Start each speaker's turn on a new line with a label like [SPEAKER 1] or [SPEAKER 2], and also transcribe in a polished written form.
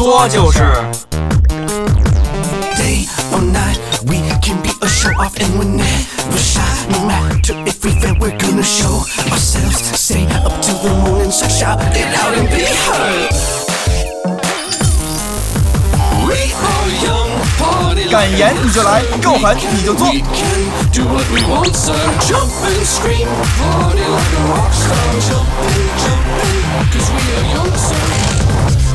[SPEAKER 1] 作就是。
[SPEAKER 2] Day or night, we can be a show off and we're never shy. No matter if we fail, we're gonna show ourselves. Stay up till the morning, so shout it out and be heard. We are young, party
[SPEAKER 3] 敢言你就来，够狠你就做。
[SPEAKER 2] We can do what we want, sir. Jump and scream, party like a rock star. Jumping, 'cause we are young, sir.